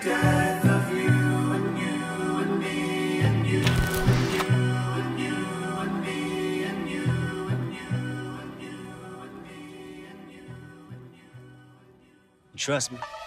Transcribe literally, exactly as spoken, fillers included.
death of you and you and me and you and you and you and me and you and you and you and me and you and you. You trust me?